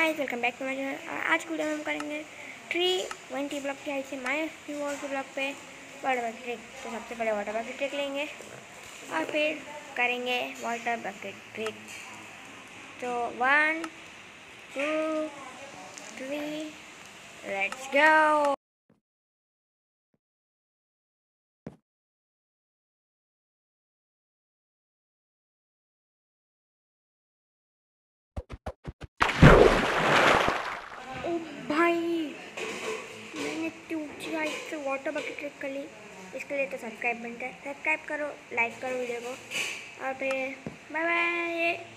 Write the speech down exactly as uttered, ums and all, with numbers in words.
Guys, welcome back to my channel. आज की video में हम करेंगे थ्री ट्वेंटी ब्लॉक की हाइट से माइनस थ्री वॉल के ब्लॉक पे वाटर बकेट ट्रिक। तो सबसे पहले वाटर बकेट ट्रिक लेंगे और फिर करेंगे वाटर बकेट ट्रिक। तो one two three, let's go. ओ भाई, मैंने इतनी ऊंची हाइट से वाटर बकेट ट्रिक कर ली। इसके लिए तो सब्सक्राइब बनता है, सब्सक्राइब करो, लाइक करो वीडियो को और फिर बाय बाय।